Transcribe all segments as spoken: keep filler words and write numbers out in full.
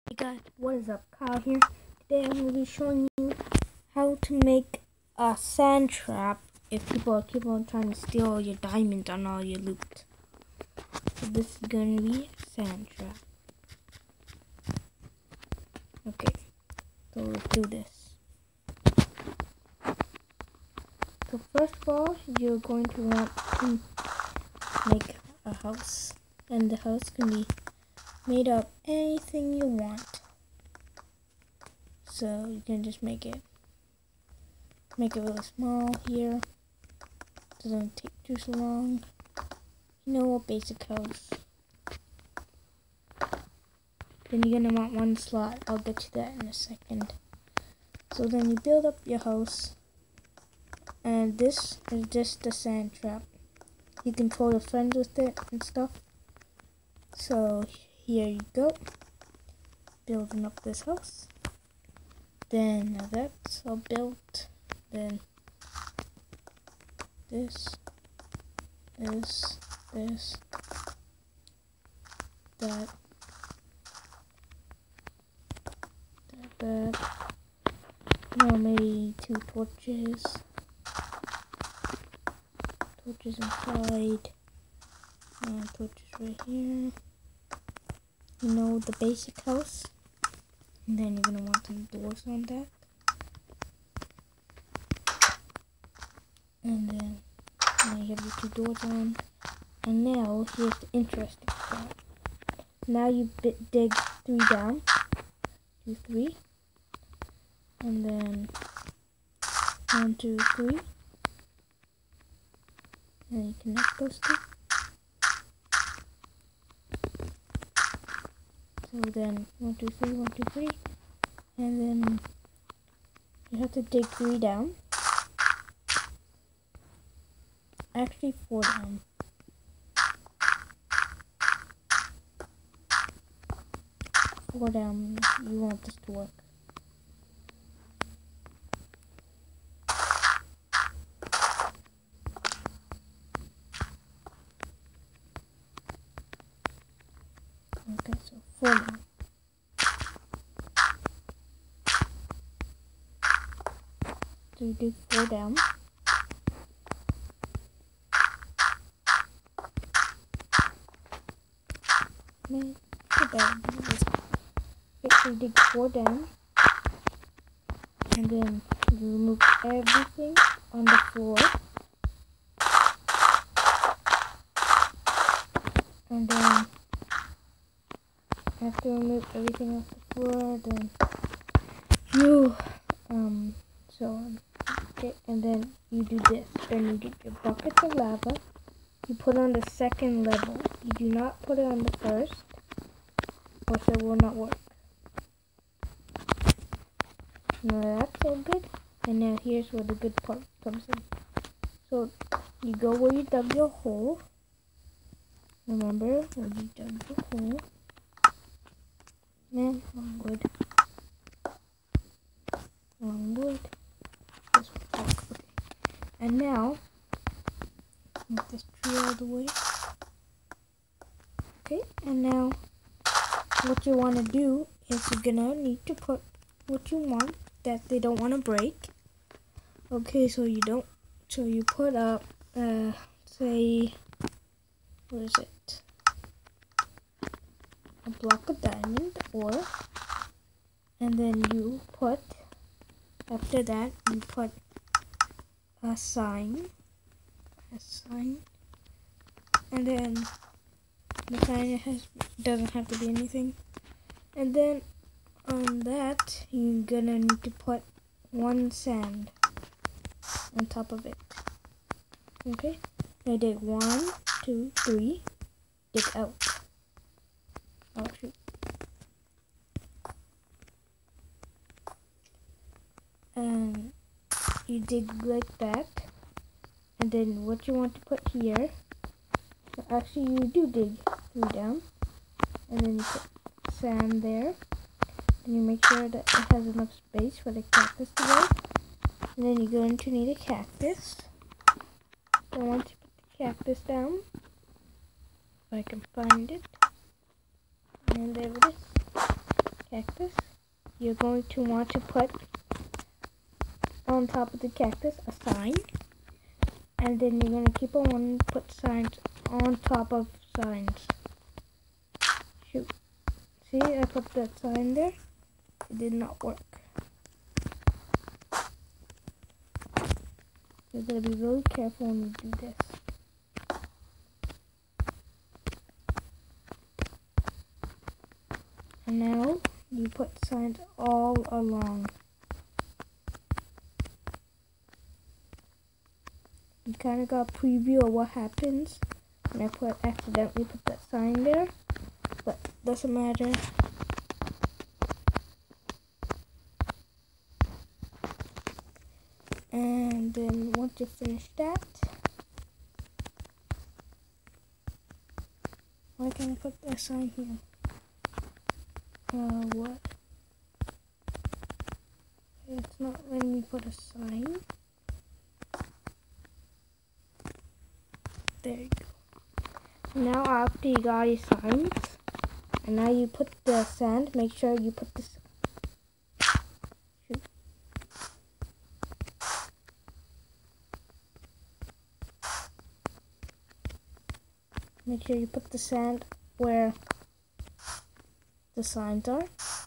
Hey guys, what is up? Kyle here. Today I'm going to be showing you how to make a sand trap if people keep on trying to steal all your diamonds and all your loot. So this is going to be a sand trap. Okay, so let's do this. So first of all, you're going to want to make a house. And the house can be made of anything you want. So you can just make it make it really small here. Doesn't take too so long. You know, a basic house. Then you're gonna want one slot. I'll get to that in a second. So then you build up your house, and this is just a sand trap. You can control your friends with it and stuff. So here you go, building up this house. Then now that's all built. Then this, this, this, that, that, that. No, maybe two torches. Torches inside. And torches right here. You know, the basic house. And then you're gonna want some doors on that. And then now you have your two doors on. And now here's the interesting part. Now you bit dig three down. Two, three. And then one, two, three. And you connect those two. So then one, two, three, one, two, three, and then you have to dig three down. Actually, four down. Four down. You want this to work. Okay, so four down. So you dig four down. Man, too bad. Okay, so you dig four down. And then you remove everything on the floor. And then after you remove everything off the floor, then you um so on. Okay, and then you do this. Then you get your buckets of lava. You put on the second level. You do not put it on the first, or it will not work. Now that's all good. And now here's where the good part comes in. So you go where you dug your hole. Remember where you dug your hole. Man, wrong wood. Wrong wood. This one. Okay. And now, move this tree all the way. Okay, and now, what you want to do is you're gonna need to put what you want that they don't want to break. Okay, so you don't, so you put up, uh, say, what is it? A block of diamond, or, and then you put, after that, you put a sign, a sign, and then the sign has, doesn't have to be anything, and then on that, you're gonna need to put one sand on top of it. Okay, I dig one, two, three, dig out. Oh shoot. And you dig like that, and then what you want to put here, so actually you do dig three down, and then you put sand there, and you make sure that it has enough space for the cactus to go, and then you're going to need a cactus. So once you put the cactus down, if I can find it, and there it is. cactus, you're going to want to put on top of the cactus a sign, and then you're going to keep on wanting to put signs on top of signs. Shoot. See, I put that sign there. It did not work. You gotta be really careful when you do this. And now you put signs all along. You kind of got a preview of what happens when I put accidentally put that sign there, but doesn't matter. And then once you finish that, why can't I put a sign here? Uh, what? It's not letting me put a sign. There you go. Now after you got your signs, and now you put the sand, make sure you put this. Shoot. Make sure you put the sand where the signs are.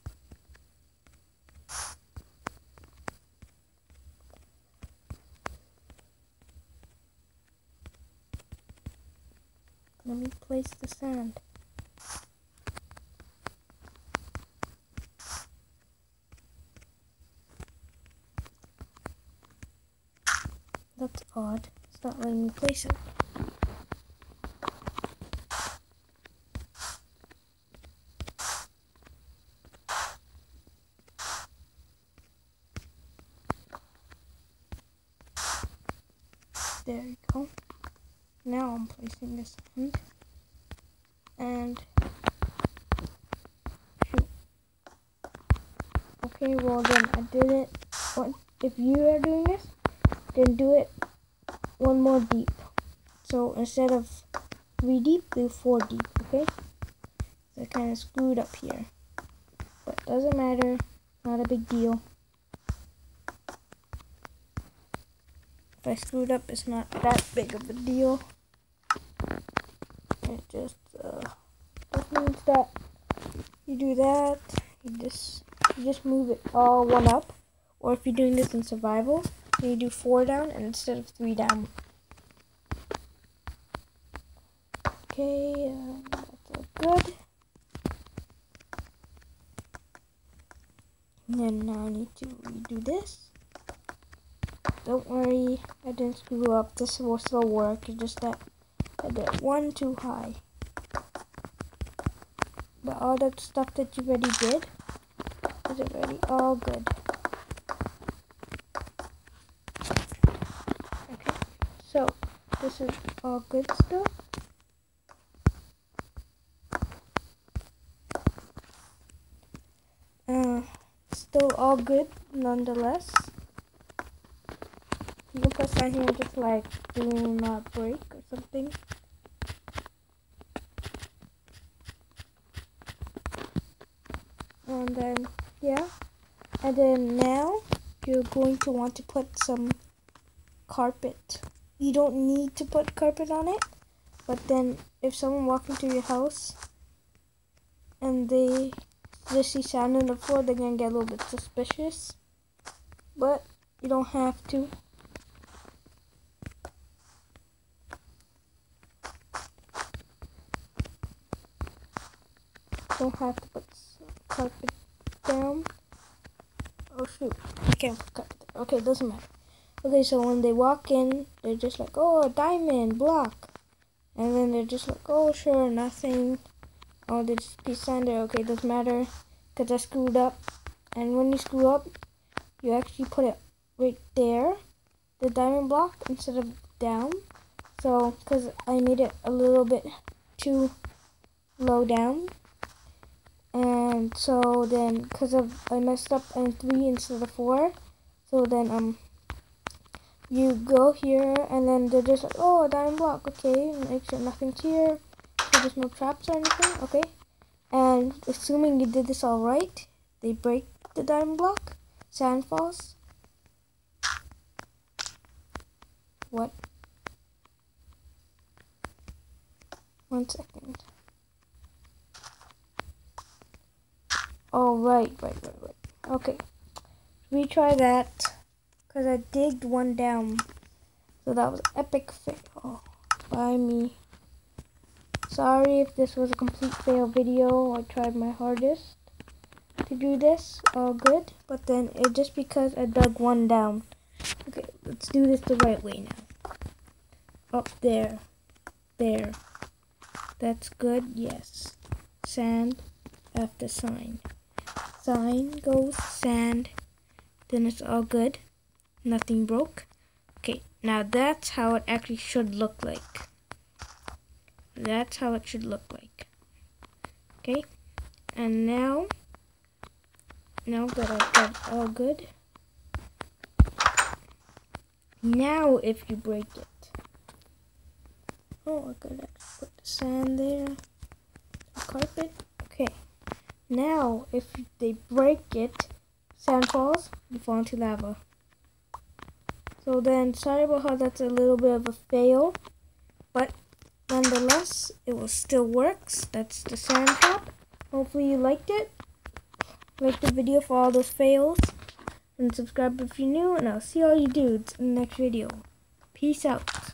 Let me place the sand. That's odd. It's not letting me place it. There you go. Now I'm placing this sand. And shoot. Okay, well then I did it. What if you are doing this? Then do it one more deep. So instead of three deep, do four deep. Okay. So I kind of screwed up here, but doesn't matter. Not a big deal. If I screwed up, it's not that big of a deal. It just uh, just means that you do that. You just you just move it all one up. Or if you're doing this in survival, then you do four down and instead of three down. Okay, uh, that's all good. And then now I need to redo this. Don't worry, I didn't screw up. This will still work. It's just that I did one too high. But all that stuff that you already did is already all good. Okay, so this is all good still. Uh, still all good nonetheless. You can put sign here just like do not break or something. And then yeah. And then now you're going to want to put some carpet. You don't need to put carpet on it, but then if someone walks into your house and they just see sand on the floor, they're gonna get a little bit suspicious. But you don't have to. Don't have to put carpet down. Oh shoot, I can't put carpet there. Okay, doesn't matter. Okay, so when they walk in, they're just like, oh, a diamond block. And then they're just like, oh, sure, nothing. Oh, there's just a piece of sand there. Okay, doesn't matter because I screwed up. And when you screw up, you actually put it right there, the diamond block, instead of down. So, because I made it a little bit too low down. And so then, because of I messed up on three instead of four, so then um, you go here, and then they're just like, oh, a diamond block, okay, make sure nothing's here, so there's no traps or anything, okay. And assuming you did this all right, they break the diamond block, sand falls. What? One second. Oh, right, right, right, right. Okay. Retry that. Because I digged one down. So that was epic fail by me. Sorry if this was a complete fail video. I tried my hardest to do this. All good. But then it just because I dug one down. Okay, let's do this the right way now. Up there. There. That's good. Yes. Sand after sign. Sign goes sand. Then it's all good. Nothing broke. Okay, now that's how it actually should look like. That's how it should look like. Okay, and now, now that I've got it all good, now if you break it, oh, I could actually put the sand there, the carpet. Okay, now if they break it, sand falls, you fall into lava. So then, sorry about how that's a little bit of a fail, but nonetheless, it will still works. That's the sand trap. Hopefully you liked it. Like the video for all those fails, and subscribe if you're new, and I'll see all you dudes in the next video. Peace out.